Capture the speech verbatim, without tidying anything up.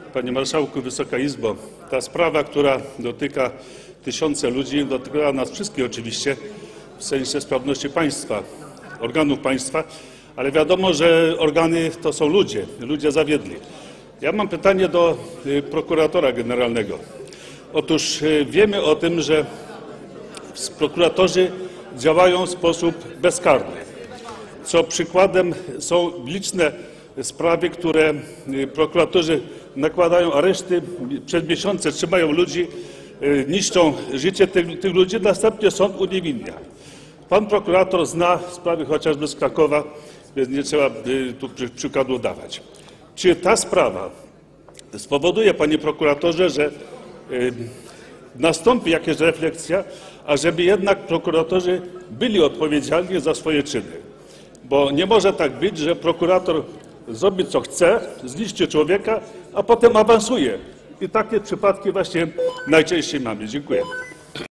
Panie Marszałku, Wysoka Izbo, ta sprawa, która dotyka tysiące ludzi, dotyka nas wszystkich oczywiście, w sensie sprawności państwa, organów państwa, ale wiadomo, że organy to są ludzie, ludzie zawiedli. Ja mam pytanie do prokuratora generalnego. Otóż wiemy o tym, że prokuratorzy działają w sposób bezkarny, co przykładem są liczne sprawy, które prokuratorzy nakładają areszty, przez miesiące trzymają ludzi, niszczą życie tych, tych ludzi, następnie sąd uniewinnia. Pan prokurator zna sprawy chociażby z Krakowa, więc nie trzeba tu przykładu dawać. Czy ta sprawa spowoduje, panie prokuratorze, że nastąpi jakaś refleksja, ażeby jednak prokuratorzy byli odpowiedzialni za swoje czyny? Bo nie może tak być, że prokurator zrobi co chce, zniszczy człowieka, a potem awansuje. I takie przypadki właśnie najczęściej mamy. Dziękuję.